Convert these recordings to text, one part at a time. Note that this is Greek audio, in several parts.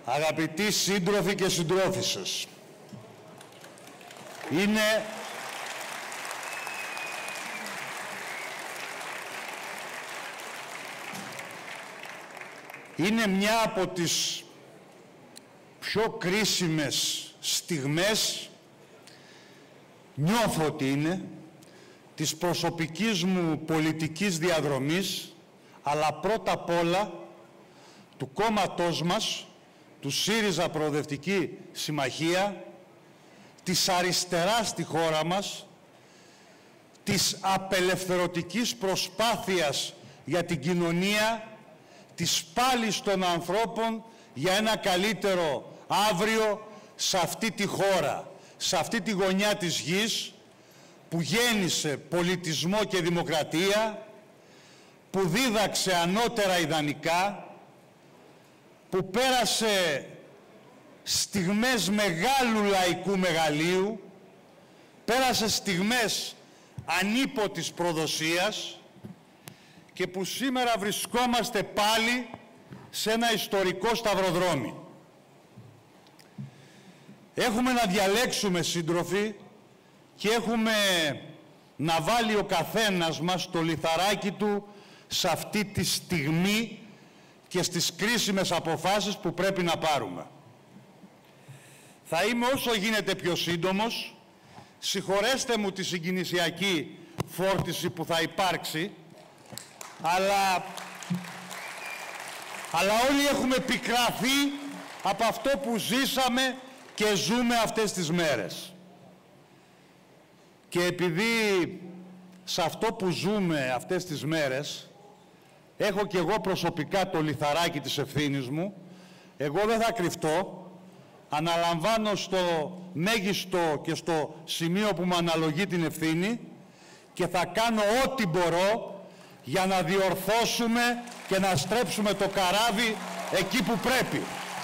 Αγαπητοί σύντροφοι και συντρόφισσες, είναι μια από τις πιο κρίσιμες στιγμές, νιώθω ότι είναι, της προσωπικής μου πολιτικής διαδρομής, αλλά πρώτα απ' όλα του κόμματός μας, του ΣΥΡΙΖΑ Προοδευτική Συμμαχία, της αριστεράς στη χώρα μας, της απελευθερωτικής προσπάθειας για την κοινωνία, της πάλης των ανθρώπων για ένα καλύτερο αύριο σε αυτή τη χώρα, σε αυτή τη γωνιά της γης που γέννησε πολιτισμό και δημοκρατία, που δίδαξε ανώτερα ιδανικά, που πέρασε στιγμές μεγάλου λαϊκού μεγαλείου, πέρασε στιγμές ανίποτης προδοσίας και που σήμερα βρισκόμαστε πάλι σε ένα ιστορικό σταυροδρόμι. Έχουμε να διαλέξουμε, σύντροφοι, και έχουμε να βάλει ο καθένας μας το λιθαράκι του σε αυτή τη στιγμή και στις κρίσιμες αποφάσεις που πρέπει να πάρουμε. Θα είμαι όσο γίνεται πιο σύντομος. Συγχωρέστε μου τη συγκινησιακή φόρτιση που θα υπάρξει, αλλά όλοι έχουμε πικραθεί από αυτό που ζήσαμε και ζούμε αυτές τις μέρες. Και επειδή σε αυτό που ζούμε αυτές τις μέρες έχω και εγώ προσωπικά το λιθαράκι της ευθύνης μου, εγώ δεν θα κρυφτώ, αναλαμβάνω στο μέγιστο και στο σημείο που μου αναλογεί την ευθύνη και θα κάνω ό,τι μπορώ για να διορθώσουμε και να στρέψουμε το καράβι εκεί που πρέπει.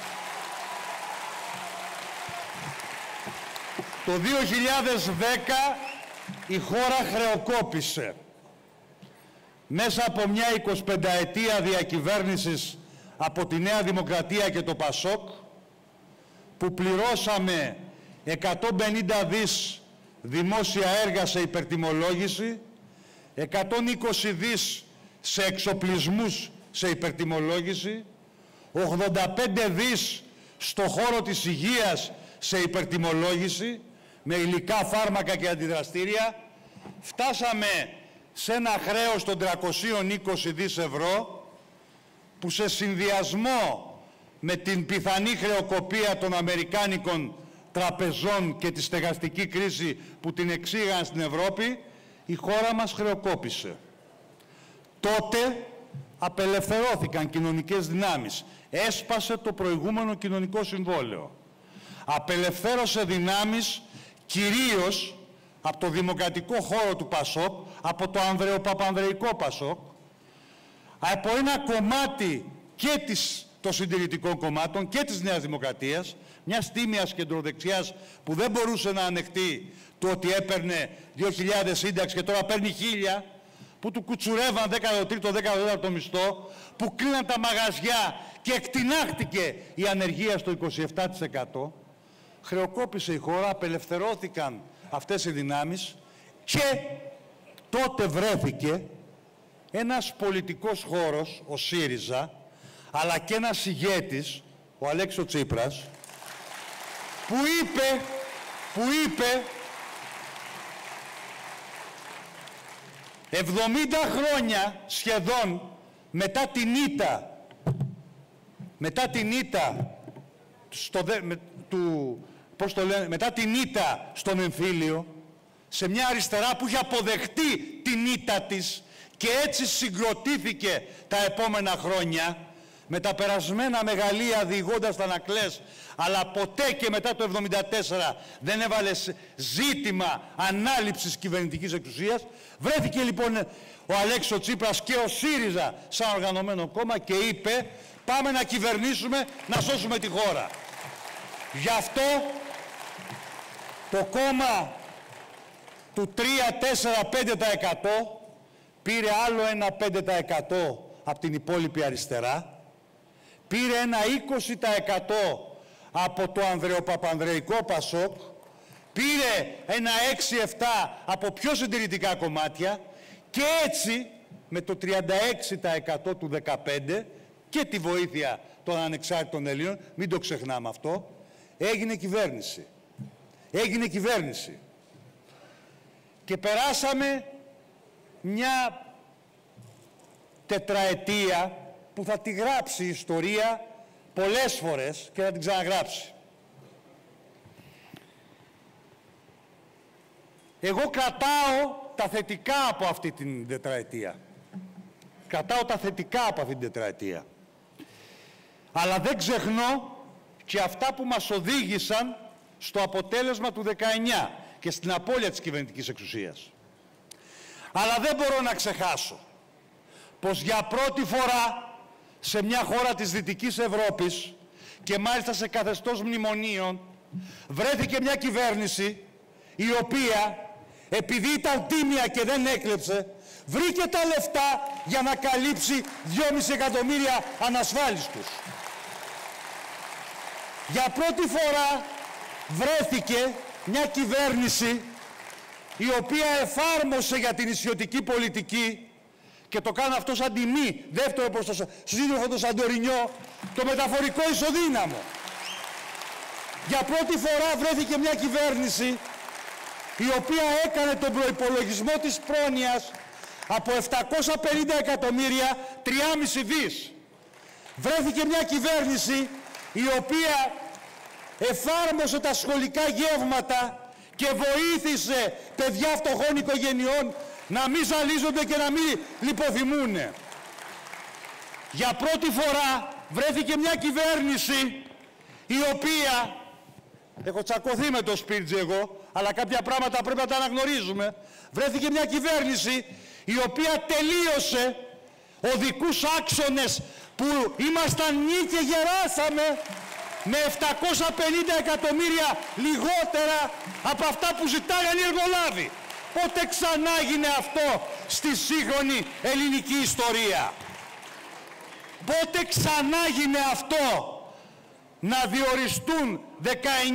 Το 2010 η χώρα χρεοκόπησε. Μέσα από μια 25ετία διακυβέρνησης από τη Νέα Δημοκρατία και το ΠΑΣΟΚ, που πληρώσαμε 150 δις δημόσια έργα σε υπερτιμολόγηση, 120 δις σε εξοπλισμούς σε υπερτιμολόγηση, 85 δις στο χώρο της υγείας σε υπερτιμολόγηση, με υλικά, φάρμακα και αντιδραστήρια, φτάσαμε σε ένα χρέος των 320 δις ευρώ, που σε συνδυασμό με την πιθανή χρεοκοπία των αμερικάνικων τραπεζών και τη στεγαστική κρίση που την εξήγαν στην Ευρώπη, η χώρα μας χρεοκόπησε. Τότε απελευθερώθηκαν κοινωνικές δυνάμεις. Έσπασε το προηγούμενο κοινωνικό συμβόλαιο. Απελευθέρωσε δυνάμεις κυρίως από το δημοκρατικό χώρο του ΠΑΣΟΚ, από το ανδρεοπαπανδρεϊκό ΠΑΣΟΚ, από ένα κομμάτι και των συντηρητικών κομμάτων και της Νέας Δημοκρατίας, μιας τίμιας κεντροδεξιάς που δεν μπορούσε να ανεχτεί το ότι έπαιρνε 2.000 σύνταξη και τώρα παίρνει 1.000, που του κουτσουρεύαν 13ο, 14ο μισθό, που κλείναν τα μαγαζιά και εκτινάχτηκε η ανεργία στο 27%. Χρεοκόπησε η χώρα, απελευθερώθηκαν αυτές οι δυνάμεις και τότε βρέθηκε ένας πολιτικός χώρος, ο ΣΥΡΙΖΑ, αλλά και ένας ηγέτης, ο Αλέξης Τσίπρας, που είπε 70 χρόνια σχεδόν μετά την ήττα μετά την ήττα στον εμφύλιο, σε μια αριστερά που είχε αποδεχτεί την ήττα της και έτσι συγκροτήθηκε τα επόμενα χρόνια, με τα περασμένα μεγαλεία διηγώντας τα ανακλές, αλλά ποτέ και μετά το 1974 δεν έβαλε ζήτημα ανάληψης κυβερνητικής εξουσίας. Βρέθηκε λοιπόν ο Αλέξης Τσίπρας και ο ΣΥΡΙΖΑ σαν οργανωμένο κόμμα και είπε: πάμε να κυβερνήσουμε, να σώσουμε τη χώρα. Γι' αυτό το κόμμα του 3, 4, 5% πήρε άλλο ένα 5% από την υπόλοιπη αριστερά, πήρε ένα 20% από το ανδρεοπαπανδρεϊκό Πασόκ, πήρε ένα 6-7 από πιο συντηρητικά κομμάτια και έτσι με το 36% του 15 και τη βοήθεια των ανεξάρτητων Ελλήνων, μην το ξεχνάμε αυτό, έγινε κυβέρνηση. Έγινε κυβέρνηση. Και περάσαμε μια τετραετία που θα τη γράψει η ιστορία πολλές φορές και θα την ξαναγράψει. Εγώ κρατάω τα θετικά από αυτή την τετραετία. Κρατάω τα θετικά από αυτή την τετραετία. Αλλά δεν ξεχνώ και αυτά που μας οδήγησαν στο αποτέλεσμα του 19 και στην απώλεια της κυβερνητικής εξουσίας. Αλλά δεν μπορώ να ξεχάσω πως για πρώτη φορά σε μια χώρα της Δυτικής Ευρώπης και μάλιστα σε καθεστώς μνημονίων βρέθηκε μια κυβέρνηση η οποία, επειδή ήταν τίμια και δεν έκλεψε, βρήκε τα λεφτά για να καλύψει 2,5 εκατομμύρια ανασφάλιστους. Για πρώτη φορά βρέθηκε μια κυβέρνηση η οποία εφάρμοσε για την νησιωτική πολιτική και το κάνω αυτό σαν τιμή, δεύτερο προς το σύντροφο του Σαντορινιό, το μεταφορικό ισοδύναμο. Για πρώτη φορά βρέθηκε μια κυβέρνηση η οποία έκανε τον προϋπολογισμό της πρόνοιας από 750 εκατομμύρια 3,5 δις. Βρέθηκε μια κυβέρνηση η οποία εφάρμοσε τα σχολικά γεύματα και βοήθησε παιδιά φτωχών οικογενειών να μην ζαλίζονται και να μην λιποθυμούν. Για πρώτη φορά βρέθηκε μια κυβέρνηση η οποία, έχω τσακωθεί με το Σπίρτζι εγώ, αλλά κάποια πράγματα πρέπει να τα αναγνωρίζουμε, βρέθηκε μια κυβέρνηση η οποία τελείωσε οδικούς άξονες που ήμασταν νη και γεράσαμε με 750 εκατομμύρια λιγότερα από αυτά που ζητάγαν οι εργολάβοι. Πότε ξανά έγινε αυτό στη σύγχρονη ελληνική ιστορία? Πότε ξανά έγινε αυτό να διοριστούν 19.500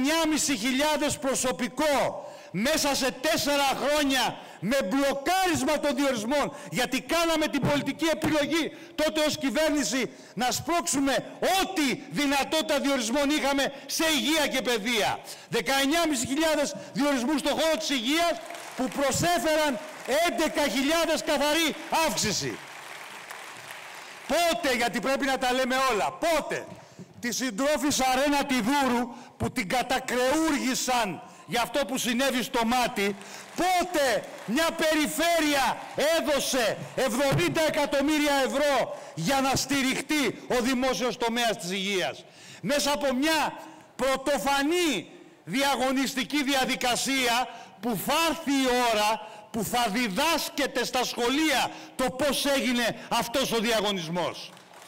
προσωπικό μέσα σε 4 χρόνια με μπλοκάρισμα των διορισμών, γιατί κάναμε την πολιτική επιλογή τότε ως κυβέρνηση να σπρώξουμε ό,τι δυνατότητα διορισμών είχαμε σε υγεία και παιδεία. 19.500 διορισμούς στον χώρο της υγείας που προσέφεραν 11.000 καθαρή αύξηση. Πότε, γιατί πρέπει να τα λέμε όλα, πότε τη συντρόφισσα Ρένα Τιδούρου που την κατακρεούργησαν για αυτό που συνέβη στο Μάτι, πότε μια περιφέρεια έδωσε 70 εκατομμύρια ευρώ για να στηριχτεί ο δημόσιος τομέας της υγείας. Μέσα από μια πρωτοφανή διαγωνιστική διαδικασία που θα έρθει η ώρα που θα διδάσκεται στα σχολεία το πώς έγινε αυτός ο διαγωνισμός.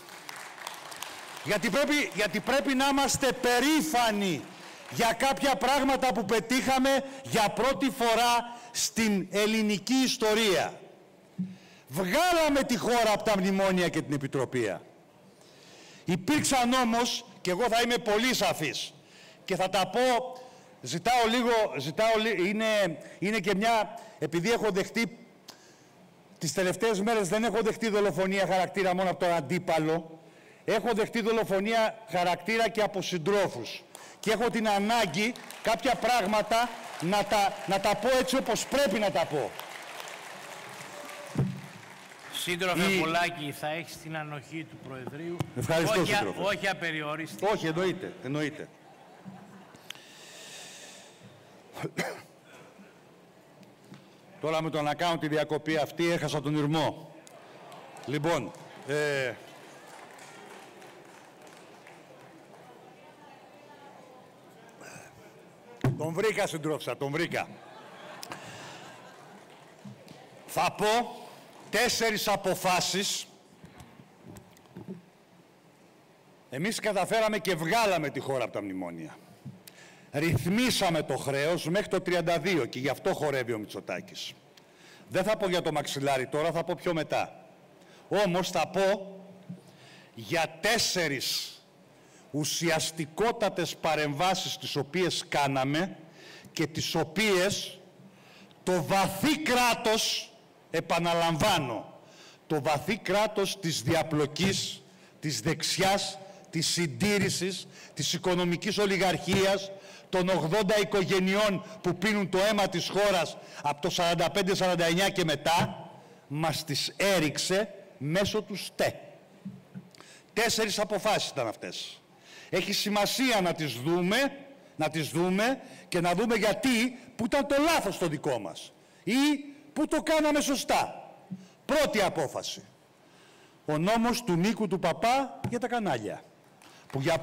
Γιατί πρέπει να είμαστε περήφανοι για κάποια πράγματα που πετύχαμε για πρώτη φορά στην ελληνική ιστορία. Βγάλαμε τη χώρα από τα μνημόνια και την επιτροπία. Υπήρξαν όμως, και εγώ θα είμαι πολύ σαφής και θα τα πω, είναι και μια, επειδή έχω δεχτεί, τις τελευταίες μέρες δεν έχω δεχτεί δολοφονία χαρακτήρα μόνο από τον αντίπαλο, έχω δεχτεί δολοφονία χαρακτήρα και από συντρόφους. Και έχω την ανάγκη κάποια πράγματα να τα πω έτσι όπως πρέπει να τα πω. Σύντροφε Πολάκη, θα έχεις την ανοχή του Προεδρείου. Ευχαριστώ, σύντροφε. Όχι απεριόριστη. Όχι, εννοείται. Τώρα με το να κάνω τη διακοπή αυτή έχασα τον ηρμό. Λοιπόν, τον βρήκα, συντρόφισσα, τον βρήκα. Θα πω 4 αποφάσεις. Εμείς καταφέραμε και βγάλαμε τη χώρα από τα μνημόνια. Ρυθμίσαμε το χρέος μέχρι το 32 και γι' αυτό χορεύει ο Μητσοτάκης. Δεν θα πω για το μαξιλάρι τώρα, θα πω πιο μετά. Όμως θα πω για 4 ουσιαστικότατες παρεμβάσεις τις οποίες κάναμε και τις οποίες το βαθύ κράτος, επαναλαμβάνω, το βαθύ κράτος της διαπλοκής, της δεξιάς, της συντήρησης, της οικονομικής ολιγαρχίας, των 80 οικογενειών που πίνουν το αίμα της χώρας από το 45-49 και μετά, μας τις έριξε μέσω του ΣΤΕ. 4 αποφάσεις ήταν αυτές. Έχει σημασία να τις δούμε και να δούμε γιατί, που ήταν το λάθος το δικό μας ή που το κάναμε σωστά. Πρώτη απόφαση. Ο νόμος του Νίκου του Παπά για τα κανάλια, που για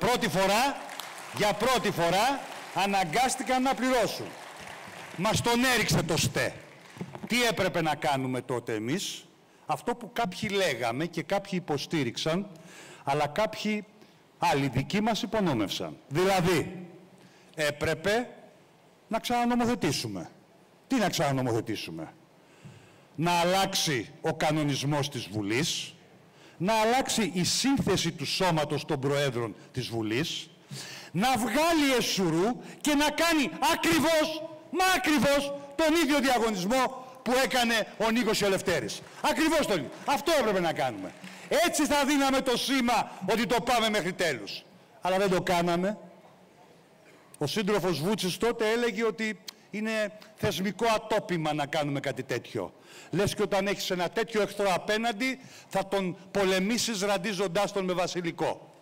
πρώτη φορά αναγκάστηκαν να πληρώσουν. Μας τον έριξε το ΣΤΕ. Τι έπρεπε να κάνουμε τότε εμείς? Αυτό που κάποιοι λέγαμε και κάποιοι υποστήριξαν, αλλά κάποιοι άλλοι δικοί μας υπονόμευσαν. Δηλαδή, έπρεπε να ξανανομοθετήσουμε. Τι να ξανανομοθετήσουμε? Να αλλάξει ο κανονισμός της Βουλής, να αλλάξει η σύνθεση του σώματος των Προέδρων της Βουλής, να βγάλει εσουρού και να κάνει ακριβώς τον ίδιο διαγωνισμό που έκανε ο Νίκος Ελευθέρης. Ακριβώς τον ίδιο. Αυτό έπρεπε να κάνουμε. Έτσι θα δίναμε το σήμα ότι το πάμε μέχρι τέλους. Αλλά δεν το κάναμε. Ο σύντροφος Βούτσης τότε έλεγε ότι είναι θεσμικό ατόπιμα να κάνουμε κάτι τέτοιο. Λες και όταν έχεις ένα τέτοιο εχθρό απέναντι, θα τον πολεμήσεις ραντίζοντάς τον με βασιλικό.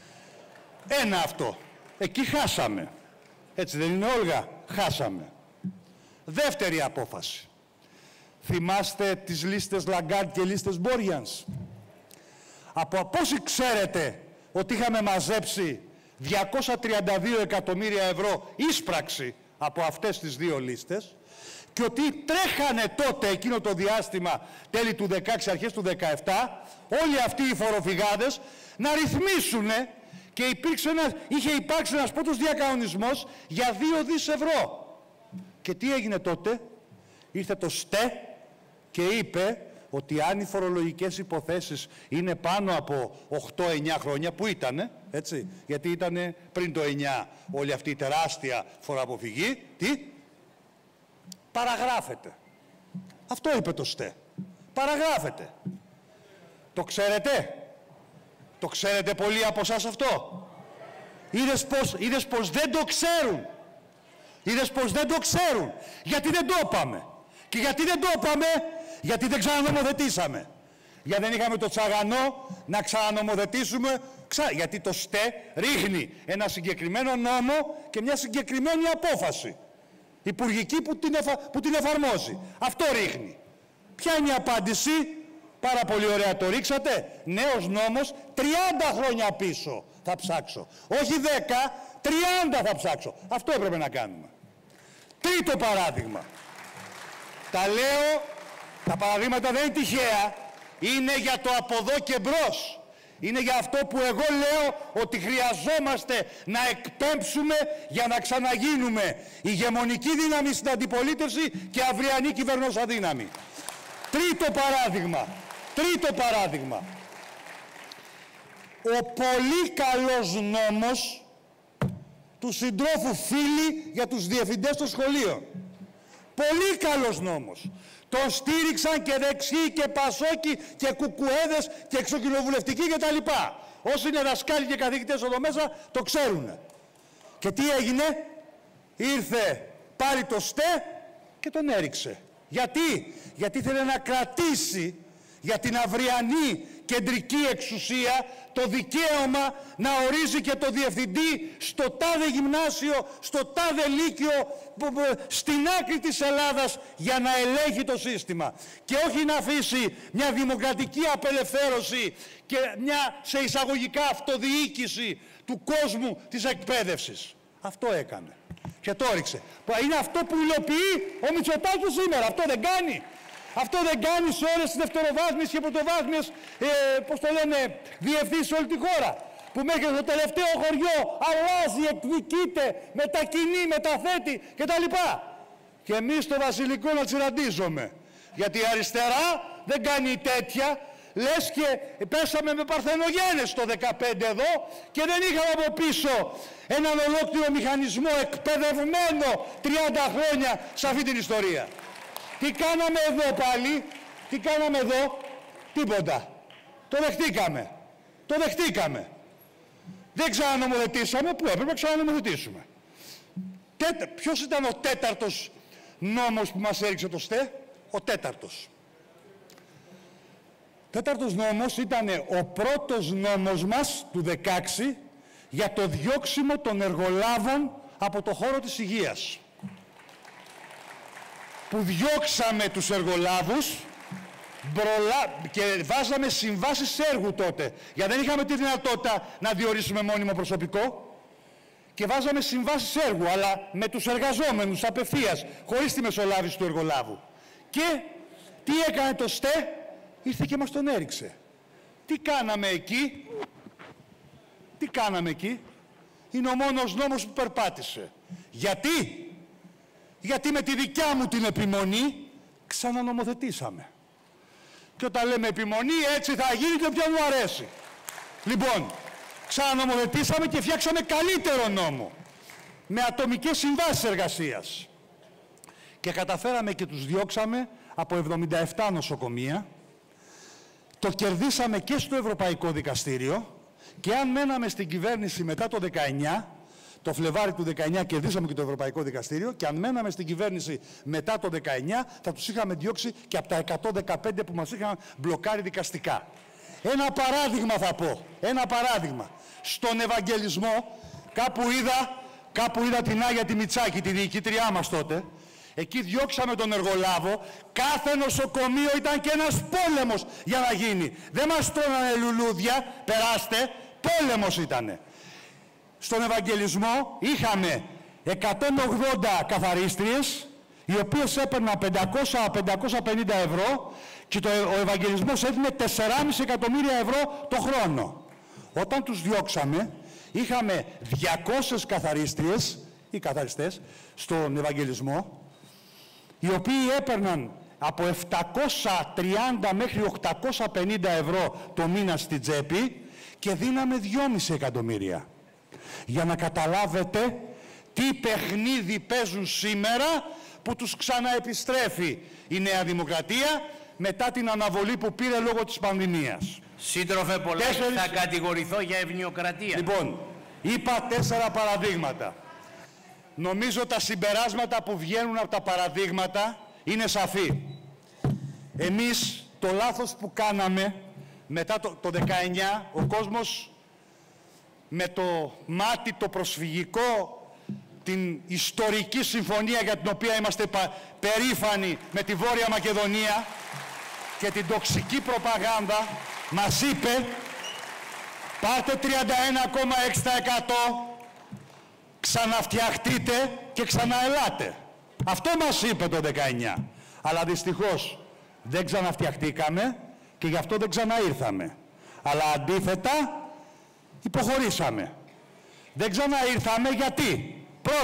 Ένα αυτό. Εκεί χάσαμε. Έτσι δεν είναι, Όλγα? Χάσαμε. Δεύτερη απόφαση. Θυμάστε τις λίστες Λαγκάρντ και λίστες Μπόριανς? Από πόσοι ξέρετε ότι είχαμε μαζέψει 232 εκατομμύρια ευρώ ίσπραξη από αυτές τις δύο λίστες και ότι τρέχανε τότε εκείνο το διάστημα, τέλη του 16, αρχές του 17, όλοι αυτοί οι φοροφυγάδες να ρυθμίσουνε και είχε υπάρξει ένας πρώτος διακανονισμός για 2 δις ευρώ. Και τι έγινε τότε? Ήρθε το ΣΤΕ και είπε ότι αν οι φορολογικές υποθέσεις είναι πάνω από 8-9 χρόνια, που ήτανε, έτσι, γιατί ήτανε πριν το 9 όλη αυτή η τεράστια φοροαποφυγή, παραγράφεται. Αυτό είπε το ΣΤΕ. Παραγράφεται. Το ξέρετε? Το ξέρετε πολλοί από εσάς αυτό? Είδες πως δεν το ξέρουν. Είδες πως δεν το ξέρουν. Γιατί δεν το είπαμε. Και γιατί δεν το είπαμε? Γιατί δεν ξανανομοθετήσαμε. Γιατί δεν είχαμε το τσαγανό να ξανανομοθετήσουμε. Γιατί το ΣΤΕ ρίχνει ένα συγκεκριμένο νόμο και μια συγκεκριμένη απόφαση υπουργική που την εφαρμόζει. Αυτό ρίχνει. Ποια είναι η απάντηση? Πάρα πολύ ωραία το ρίξατε. Νέος νόμος, 30 χρόνια πίσω θα ψάξω. Όχι 10, 30 θα ψάξω. Αυτό έπρεπε να κάνουμε. Τρίτο παράδειγμα. Τα λέω, τα παραδείγματα δεν είναι τυχαία. Είναι για το από εδώ και μπρος. Είναι για αυτό που εγώ λέω ότι χρειαζόμαστε να εκπέμψουμε για να ξαναγίνουμε ηγεμονική δύναμη στην αντιπολίτευση και αυριανή κυβερνόσα δύναμη. Τρίτο παράδειγμα. Ο πολύ καλός νόμος του συντρόφου Φίλη για τους διευθυντές των σχολείων. Πολύ καλός νόμος. Τον στήριξαν και δεξιοί και πασόκοι και κουκουέδες και εξοκοινοβουλευτικοί κτλ. Όσοι είναι δασκάλοι και καθηγητές εδώ μέσα το ξέρουν. Και τι έγινε? Ήρθε πάλι το ΣΤΕ και τον έριξε. Γιατί ήθελε να κρατήσει για την αυριανή κεντρική εξουσία το δικαίωμα να ορίζει και το διευθυντή στο τάδε γυμνάσιο, στο τάδε λύκειο, στην άκρη της Ελλάδας για να ελέγχει το σύστημα. Και όχι να αφήσει μια δημοκρατική απελευθέρωση και μια σε εισαγωγικά αυτοδιοίκηση του κόσμου της εκπαίδευσης. Αυτό έκανε. Και το έριξε. Είναι αυτό που υλοποιεί ο Μητσοτάκης σήμερα. Αυτό δεν κάνει. Αυτό δεν κάνει σε όλες τις δευτεροβάθμιες και πρωτοβάθμιες, διευθύνσεις σε όλη τη χώρα. Που μέχρι το τελευταίο χωριό αλλάζει, εκδικείται, μετακινεί, μεταθέτει κτλ. Και εμείς στο βασιλικό να τσιραντίζομαι. Γιατί η αριστερά δεν κάνει τέτοια, Λες και πέσαμε με παρθενογένες το 15 εδώ και δεν είχαμε από πίσω έναν ολόκληρο μηχανισμό εκπαιδευμένο 30 χρόνια σε αυτή την ιστορία. Τι κάναμε εδώ πάλι, τι κάναμε εδώ, τίποτα. Το δεχτήκαμε. Το δεχτήκαμε. Δεν ξανανομοθετήσαμε που έπρεπε να ξανανομοθετήσουμε. Ποιος ήταν ο τέταρτος νόμος που μας έριξε το ΣΤΕ? Ο τέταρτος. Τέταρτος νόμος ήταν ο πρώτος νόμος μας του 16 για το διώξιμο των εργολάβων από το χώρο της υγείας. Που διώξαμε τους εργολάβους και βάζαμε συμβάσεις έργου τότε. Γιατί δεν είχαμε τη δυνατότητα να διορίσουμε μόνιμο προσωπικό. Και βάζαμε συμβάσεις έργου, αλλά με τους εργαζόμενους απευθείας, χωρίς τη μεσολάβηση του εργολάβου. Και τι έκανε το ΣΤΕ? Ήρθε και μας τον έριξε. Τι κάναμε εκεί? Τι κάναμε εκεί? Είναι ο μόνος νόμος που περπάτησε. Γιατί? Γιατί με τη δικιά μου την επιμονή ξανανομοθετήσαμε. Και όταν λέμε επιμονή, έτσι θα γίνει και όποια μου αρέσει. Λοιπόν, ξανανομοθετήσαμε και φτιάξαμε καλύτερο νόμο. Με ατομικές συμβάσεις εργασίας. Και καταφέραμε και τους διώξαμε από 77 νοσοκομεία. Το κερδίσαμε και στο Ευρωπαϊκό Δικαστήριο. Και αν μέναμε στην κυβέρνηση μετά το 19, το Φλεβάρι του 19 κερδίσαμε και το Ευρωπαϊκό Δικαστήριο, και αν μέναμε στην κυβέρνηση μετά το 19 θα τους είχαμε διώξει και από τα 115 που μας είχαν μπλοκάρει δικαστικά. Ένα παράδειγμα θα πω, ένα παράδειγμα. Στον Ευαγγελισμό κάπου είδα την Άγια τη Μητσάκη, τη διοικήτριά μας τότε. Εκεί διώξαμε τον εργολάβο, κάθε νοσοκομείο ήταν και ένας πόλεμος για να γίνει. Δεν μας τρώνανε λουλούδια, περάστε, πόλεμος ήτανε. Στον Ευαγγελισμό είχαμε 180 καθαρίστριες, οι οποίες έπαιρναν 500-550 ευρώ και ο Ευαγγελισμός έδινε 4,5 εκατομμύρια ευρώ το χρόνο. Όταν τους διώξαμε, είχαμε 200 καθαρίστριες ή καθαριστές στον Ευαγγελισμό, οι οποίοι έπαιρναν από 730 μέχρι 850 ευρώ το μήνα στην τσέπη και δίναμε 2,5 εκατομμύρια. Για να καταλάβετε τι παιχνίδι παίζουν σήμερα που τους ξαναεπιστρέφει η Νέα Δημοκρατία μετά την αναβολή που πήρε λόγω της πανδημίας. Σύντροφε Πολάκη, θα κατηγορηθώ για ευνοιοκρατία. Λοιπόν, είπα 4 παραδείγματα. Νομίζω τα συμπεράσματα που βγαίνουν από τα παραδείγματα είναι σαφή. Εμείς το λάθος που κάναμε μετά το 19, ο κόσμος με το μάτι το προσφυγικό, την ιστορική συμφωνία για την οποία είμαστε περήφανοι με τη Βόρεια Μακεδονία και την τοξική προπαγάνδα, μας είπε πάρτε 31,6%, ξαναφτιαχτείτε και ξαναελάτε. Αυτό μας είπε το 19. Αλλά δυστυχώς δεν ξαναφτιαχτήκαμε και γι' αυτό δεν ξαναήρθαμε. Αλλά αντίθετα υποχωρήσαμε. Δεν ξαναήρθαμε γιατί?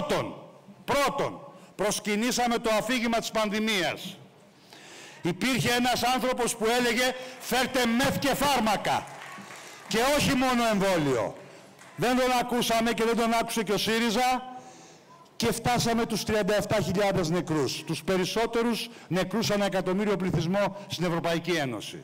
Πρώτον, προσκυνήσαμε το αφήγημα της πανδημίας. Υπήρχε ένας άνθρωπος που έλεγε φέρτε μεθ και φάρμακα και όχι μόνο εμβόλιο. Δεν τον ακούσαμε και δεν τον άκουσε και ο ΣΥΡΙΖΑ και φτάσαμε τους 37.000 νεκρούς. Τους περισσότερους νεκρούς ανά εκατομμύριο πληθυσμό στην Ευρωπαϊκή Ένωση.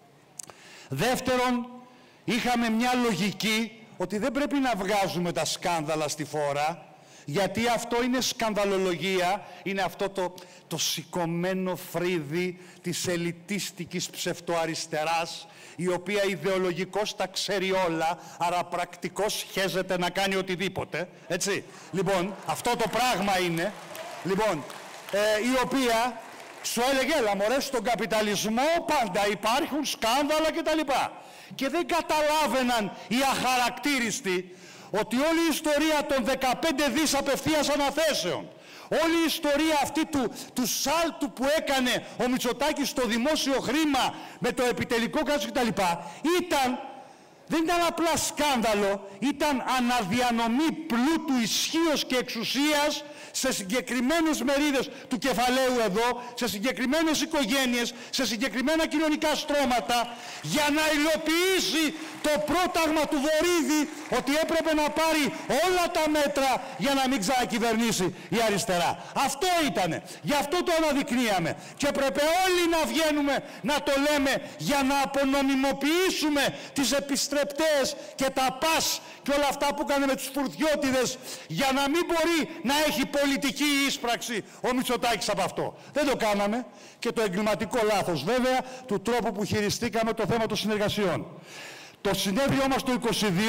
Δεύτερον, είχαμε μια λογική ότι δεν πρέπει να βγάζουμε τα σκάνδαλα στη φόρα, γιατί αυτό είναι σκανδαλολογία, είναι αυτό το σηκωμένο φρύδι της ελιτίστικης ψευτοαριστεράς, η οποία ιδεολογικώς τα ξέρει όλα, άρα πρακτικώς χέζεται να κάνει οτιδήποτε, έτσι. Λοιπόν, αυτό το πράγμα είναι, λοιπόν, η οποία σου έλεγε, έλα μωρέ, στον καπιταλισμό πάντα υπάρχουν σκάνδαλα κτλ. Και δεν καταλάβαιναν οι αχαρακτήριστοι ότι όλη η ιστορία των 15 δις απευθείας αναθέσεων, όλη η ιστορία αυτή του σάλτου που έκανε ο Μητσοτάκης στο δημόσιο χρήμα με το επιτελικό κράτος κτλ. Ήταν Δεν ήταν απλά σκάνδαλο, ήταν αναδιανομή πλούτου, ισχύως και εξουσίας σε συγκεκριμένες μερίδες του κεφαλαίου εδώ, σε συγκεκριμένες οικογένειες, σε συγκεκριμένα κοινωνικά στρώματα, για να υλοποιήσει το πρόταγμα του Βορίδη ότι έπρεπε να πάρει όλα τα μέτρα για να μην ξανακυβερνήσει η αριστερά. Αυτό ήτανε. Γι' αυτό το αναδεικνύαμε. Και έπρεπε όλοι να βγαίνουμε να το λέμε για να απονομιμοποιήσουμε τις επιστρεπτές και τα πας και όλα αυτά που έκανε με τους φουρτιώτιδες, για να μην μπορεί να έχει πολιτική ίσπραξη ο Μητσοτάκης από αυτό. Δεν το κάναμε, και το εγκληματικό λάθος βέβαια του τρόπου που χειριστήκαμε το θέμα των συνεργασιών. Το συνέδριό μας το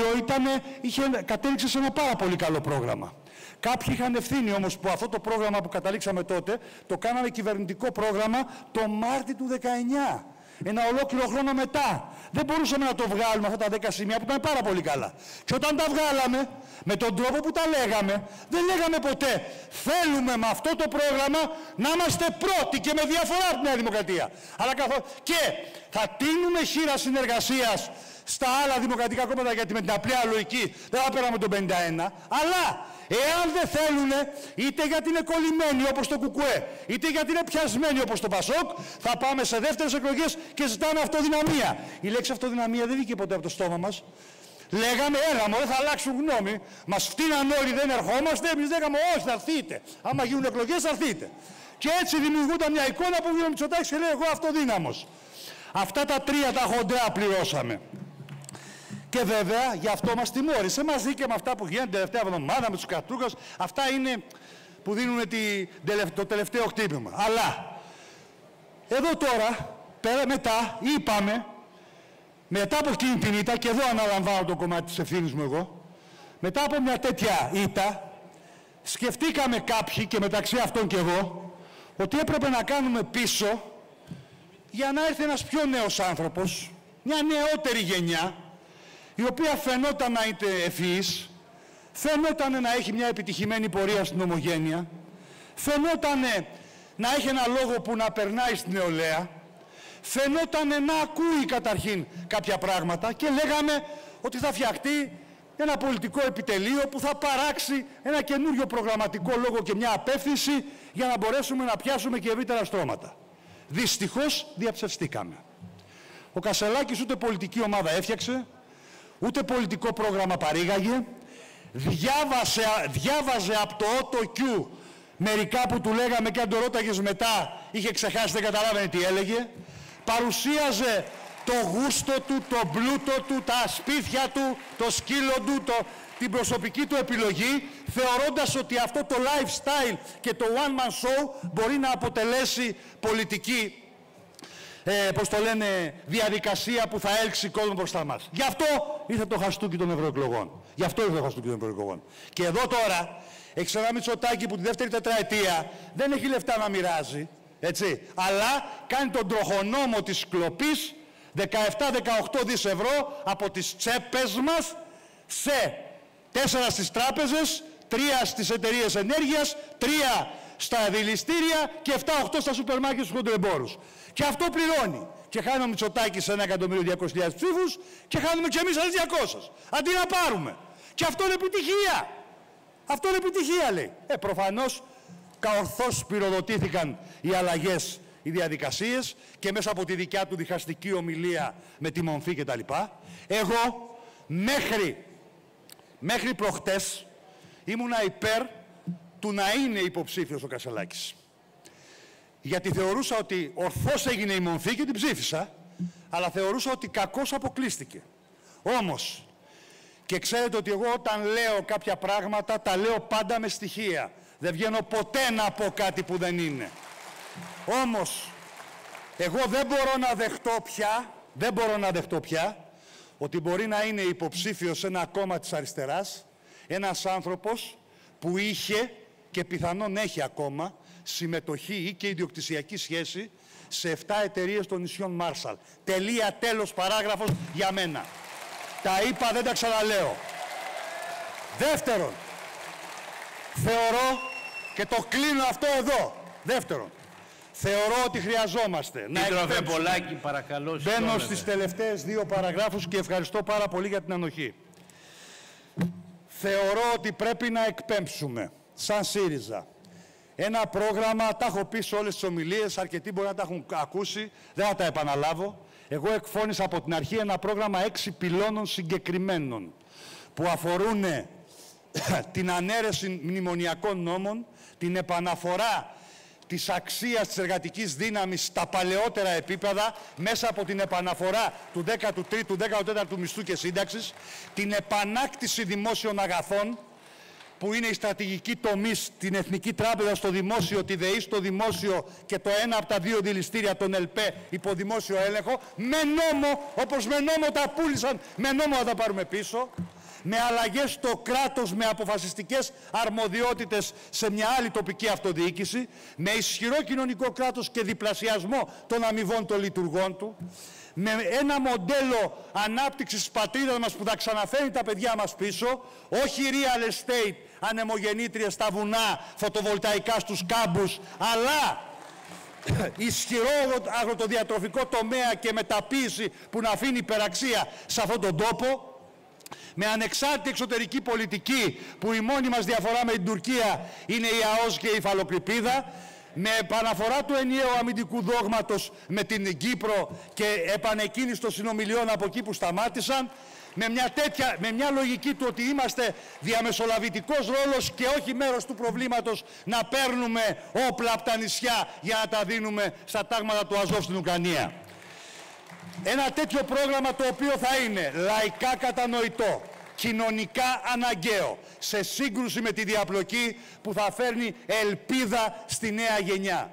22 κατέληξε σε ένα πάρα πολύ καλό πρόγραμμα. Κάποιοι είχαν ευθύνη όμως που αυτό το πρόγραμμα που καταλήξαμε τότε το κάναμε κυβερνητικό πρόγραμμα το Μάρτιο του 19. Ένα ολόκληρο χρόνο μετά. Δεν μπορούσαμε να το βγάλουμε αυτά τα 10 σημεία που ήταν πάρα πολύ καλά. Και όταν τα βγάλαμε, με τον τρόπο που τα λέγαμε, δεν λέγαμε ποτέ θέλουμε με αυτό το πρόγραμμα να είμαστε πρώτοι και με διαφορά από τη Νέα Δημοκρατία. Αλλά και θα τίνουμε χείρα συνεργασίας στα άλλα δημοκρατικά κόμματα, γιατί με την απλή λογική δεν θα πέραμε τον 51, αλλά εάν δεν θέλουν, είτε γιατί είναι κολλημένοι όπως το ΚΚΕ, είτε γιατί είναι πιασμένοι όπως το ΠΑΣΟΚ, θα πάμε σε δεύτερες εκλογές και ζητάμε αυτοδυναμία. Η λέξη αυτοδυναμία δεν βγήκε ποτέ από το στόμα μας. Λέγαμε, έλα μωρέ, θα αλλάξουν γνώμη. Μας φτύναν όλοι, δεν ερχόμαστε. Εμείς λέγαμε, όχι, θα έρθείτε. Άμα γίνουν εκλογές, θα έρθείτε. Και έτσι δημιουργούνταν μια εικόνα που βγήκε ο Μητσοτάκης και λέει, εγώ αυτοδύναμος. Αυτά τα τρία τα χοντρά πληρώσαμε. Και βέβαια, γι' αυτό μας τιμώρησε. Μαζί και με αυτά που γίνανε την τελευταία εβδομάδα, με τους κατρούγκας. Αυτά είναι που δίνουν το τελευταίο χτύπημα. Αλλά, εδώ τώρα, μετά, είπαμε, μετά από εκείνη την ήττα, και εδώ αναλαμβάνω το κομμάτι της ευθύνης μου εγώ, μετά από μια τέτοια ήττα, σκεφτήκαμε κάποιοι, και μεταξύ αυτών και εγώ, ότι έπρεπε να κάνουμε πίσω για να έρθει ένας πιο νέος άνθρωπος, μια νεότερη γενιά, η οποία φαινόταν να είναι ευφυής, φαινόταν να έχει μια επιτυχημένη πορεία στην ομογένεια, φαινόταν να έχει ένα λόγο που να περνάει στην νεολαία, φαινόταν να ακούει καταρχήν κάποια πράγματα, και λέγαμε ότι θα φτιαχτεί ένα πολιτικό επιτελείο που θα παράξει ένα καινούριο προγραμματικό λόγο και μια απεύθυνση για να μπορέσουμε να πιάσουμε και ευρύτερα στρώματα. Δυστυχώς διαψευστήκαμε. Ο Κασσελάκης ούτε πολιτική ομάδα έφτιαξε, ούτε πολιτικό πρόγραμμα παρήγαγε, διάβαζε από το Ότο Q μερικά που του λέγαμε και αν το ρώταγες μετά είχε ξεχάσει, δεν καταλάβαινε τι έλεγε. Παρουσίαζε το γούστο του, το πλούτο του, τα σπίτια του, το σκύλο του, την προσωπική του επιλογή, θεωρώντας ότι αυτό το lifestyle και το one man show μπορεί να αποτελέσει πολιτική διαδικασία που θα έλξει κόσμο μπροστά μας. Γι' αυτό ήρθε το χαστούκι των ευρωεκλογών. Και εδώ τώρα έχεις ένα Μητσοτάκη που τη δεύτερη τετραετία δεν έχει λεφτά να μοιράζει, έτσι, αλλά κάνει τον τροχονόμο της κλοπής 17-18 δις ευρώ από τις τσέπες μας σε 4 στις τράπεζες, 3 στις εταιρείες ενέργειας, 3 στα δηληστήρια και 7-8 στα σούπερ μάρκετ στους χοντροεμπόρους. Και αυτό πληρώνει. Και χάνει ο Μητσοτάκης 1.200.000 ψήφους και χάνουμε κι εμείς άλλες 200. Αντί να πάρουμε. Και αυτό είναι επιτυχία. Αυτό είναι επιτυχία, λέει. Προφανώς ορθώς πυροδοτήθηκαν οι αλλαγές, οι διαδικασίες και μέσα από τη δικιά του διχαστική ομιλία με τη μομφή κτλ. Εγώ μέχρι προχτές ήμουνα υπέρ του να είναι υποψήφιος ο Κασσελάκης. Γιατί θεωρούσα ότι ορθώς έγινε η μομφή και την ψήφισα, αλλά θεωρούσα ότι κακώς αποκλείστηκε. Όμως, και ξέρετε ότι εγώ όταν λέω κάποια πράγματα, τα λέω πάντα με στοιχεία. Δεν βγαίνω ποτέ να πω κάτι που δεν είναι. Όμως, εγώ δεν μπορώ να δεχτώ πια ότι μπορεί να είναι υποψήφιος σε ένα κόμμα της αριστεράς ένας άνθρωπος που είχε και πιθανόν έχει ακόμα συμμετοχή ή και ιδιοκτησιακή σχέση σε 7 εταιρείες των νησιών Μάρσαλ. Τελεία, τέλος, παράγραφος για μένα. Τα είπα, δεν τα ξαναλέω. Δεύτερον, θεωρώ, και το κλείνω αυτό εδώ, δεύτερον, θεωρώ ότι χρειαζόμαστε να Σύντροφε Πολάκη, παρακαλώ. Μπαίνω στις τελευταίες 2 παραγράφους και ευχαριστώ πάρα πολύ για την ανοχή. Θεωρώ ότι πρέπει να εκπέμψουμε, σαν ΣΥΡΙΖΑ, ένα πρόγραμμα, τα έχω πει σε όλες τις ομιλίες, αρκετοί μπορεί να τα έχουν ακούσει, δεν θα τα επαναλάβω. Εγώ εκφώνησα από την αρχή ένα πρόγραμμα 6 πυλώνων συγκεκριμένων, που αφορούν την ανέρεση μνημονιακών νόμων, την επαναφορά της αξίας της εργατικής δύναμης στα παλαιότερα επίπεδα, μέσα από την επαναφορά του 13ου, 14ου μισθού και σύνταξης, την επανάκτηση δημόσιων αγαθών, που είναι η στρατηγική τομής, την Εθνική Τράπεζα στο δημόσιο, τη ΔΕΗ στο δημόσιο και το ένα από τα 2 δηληστήρια, τον ΕΛΠΕ, υπό δημόσιο έλεγχο, με νόμο, όπως με νόμο τα πούλησαν, με νόμο θα τα πάρουμε πίσω, με αλλαγές στο κράτος, με αποφασιστικές αρμοδιότητες σε μια άλλη τοπική αυτοδιοίκηση, με ισχυρό κοινωνικό κράτος και διπλασιασμό των αμοιβών των λειτουργών του, με ένα μοντέλο ανάπτυξης της πατρίδας μας που θα ξαναφέρει τα παιδιά μας πίσω, όχι real estate, ανεμογεννήτριες στα βουνά, φωτοβολταϊκά στους κάμπους, αλλά ισχυρό αγροτοδιατροφικό τομέα και μεταποίηση που να αφήνει υπεραξία σε αυτόν τον τόπο, με ανεξάρτητη εξωτερική πολιτική που η μόνη μας διαφορά με την Τουρκία είναι η ΑΟΣ και η υφαλοκρηπίδα, με επαναφορά του ενιαίου αμυντικού δόγματος με την Κύπρο και επανεκκίνηση των συνομιλιών από εκεί που σταμάτησαν, με μια λογική του ότι είμαστε διαμεσολαβητικός ρόλος και όχι μέρος του προβλήματος, να παίρνουμε όπλα από τα νησιά για να τα δίνουμε στα τάγματα του Αζόφ στην Ουκρανία. Ένα τέτοιο πρόγραμμα το οποίο θα είναι λαϊκά κατανοητό, κοινωνικά αναγκαίο, σε σύγκρουση με τη διαπλοκή που θα φέρνει ελπίδα στη νέα γενιά.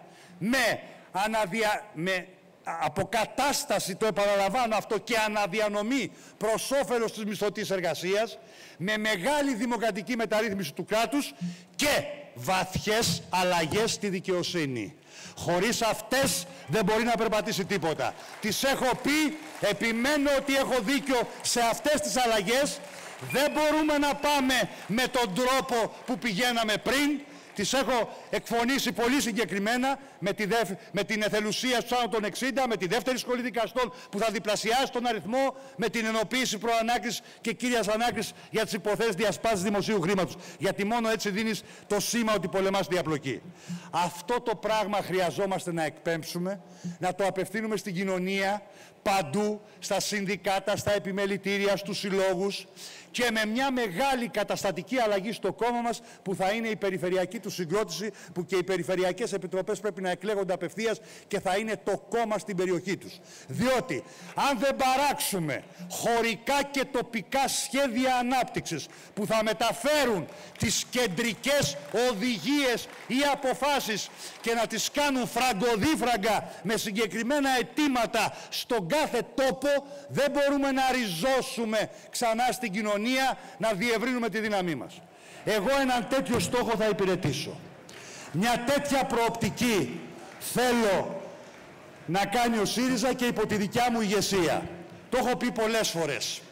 Με αποκατάσταση, το επαναλαμβάνω αυτό, και αναδιανομή προς όφελος της μισθωτής εργασίας, με μεγάλη δημοκρατική μεταρρύθμιση του κράτους και βαθιές αλλαγές στη δικαιοσύνη. Χωρίς αυτές δεν μπορεί να περπατήσει τίποτα. Τις έχω πει, επιμένω ότι έχω δίκιο σε αυτές τις αλλαγές. Δεν μπορούμε να πάμε με τον τρόπο που πηγαίναμε πριν. Τις έχω εκφωνήσει πολύ συγκεκριμένα, με την εθελουσία στους άνω των 60, με τη δεύτερη σχολή δικαστών που θα διπλασιάσει τον αριθμό, με την ενοποίηση προανάκρισης και κύριας ανάκρισης για τις υποθέσεις διασπάσης δημοσίου χρήματος. Γιατί μόνο έτσι δίνεις το σήμα ότι πολεμάς τη διαπλοκή. Αυτό το πράγμα χρειαζόμαστε να εκπέμψουμε, να το απευθύνουμε στην κοινωνία, παντού, στα συνδικάτα, στα επιμελητήρια, στους συλλόγους, και με μια μεγάλη καταστατική αλλαγή στο κόμμα μας που θα είναι η περιφερειακή του συγκρότηση, που και οι περιφερειακές επιτροπές πρέπει να εκλέγονται απευθείας και θα είναι το κόμμα στην περιοχή τους. Διότι αν δεν παράξουμε χωρικά και τοπικά σχέδια ανάπτυξης που θα μεταφέρουν τις κεντρικές οδηγίες ή αποφάσεις και να τις κάνουν φραγκοδίφραγκα με συγκεκριμένα αιτήματα στον κάθε τόπο, δεν μπορούμε να ριζώσουμε ξανά στην κοινωνία, να διευρύνουμε τη δύναμή μας. Εγώ έναν τέτοιο στόχο θα υπηρετήσω. Μια τέτοια προοπτική θέλω να κάνει ο ΣΥΡΙΖΑ και υπό τη δικιά μου ηγεσία. Το έχω πει πολλές φορές.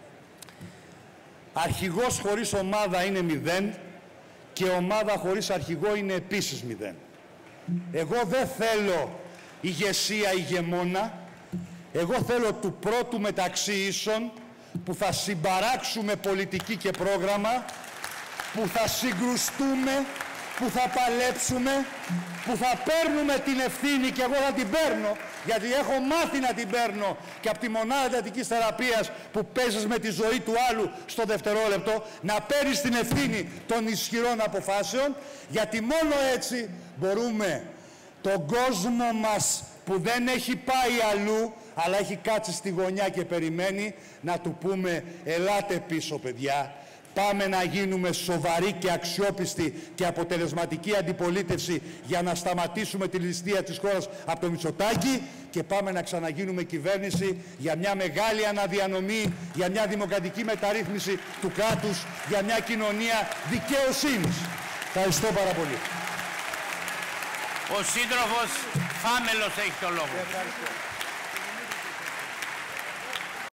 Αρχηγός χωρίς ομάδα είναι 0 και ομάδα χωρίς αρχηγό είναι επίσης 0. Εγώ δεν θέλω ηγεσία ηγεμόνα. Εγώ θέλω του πρώτου μεταξύ ίσων, που θα συμπαράξουμε πολιτική και πρόγραμμα, που θα συγκρουστούμε, που θα παλέψουμε, που θα παίρνουμε την ευθύνη, και εγώ θα την παίρνω, γιατί έχω μάθει να την παίρνω και από τη μονάδα εντατικής θεραπείας που παίζεις με τη ζωή του άλλου στο δευτερόλεπτο, να παίρνεις την ευθύνη των ισχυρών αποφάσεων, γιατί μόνο έτσι μπορούμε τον κόσμο μας που δεν έχει πάει αλλού, αλλά έχει κάτσει στη γωνιά και περιμένει, να του πούμε ελάτε πίσω παιδιά, πάμε να γίνουμε σοβαροί και αξιόπιστοι και αποτελεσματική αντιπολίτευση για να σταματήσουμε τη ληστεία της χώρας από το Μητσοτάκη και πάμε να ξαναγίνουμε κυβέρνηση για μια μεγάλη αναδιανομή, για μια δημοκρατική μεταρρύθμιση του κράτους, για μια κοινωνία δικαιοσύνης. Ευχαριστώ πάρα πολύ. Ο σύντροφος Φάμελος έχει το λόγο. Ευχαριστώ.